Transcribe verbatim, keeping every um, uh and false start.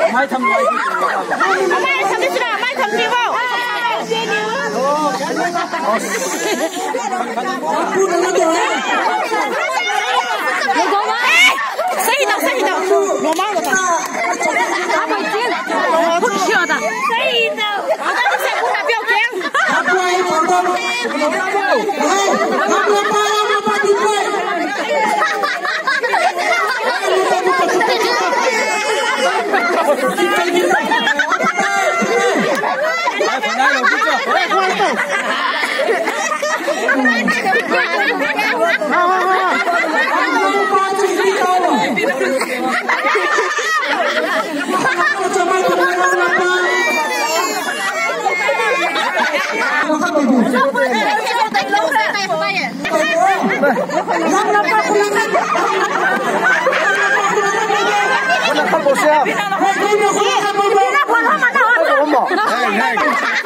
mai thầm mai mai thầm đi chứ nào mai thầm đi vào你讲吗？谁的谁的？我妈的。他们进，我不晓得。谁的？我当时在不要讲。他不爱我的，我不要。他不爱我把你关。来，回来有不错，回来回来。好好好。Kenapa bosnya? Kenapa?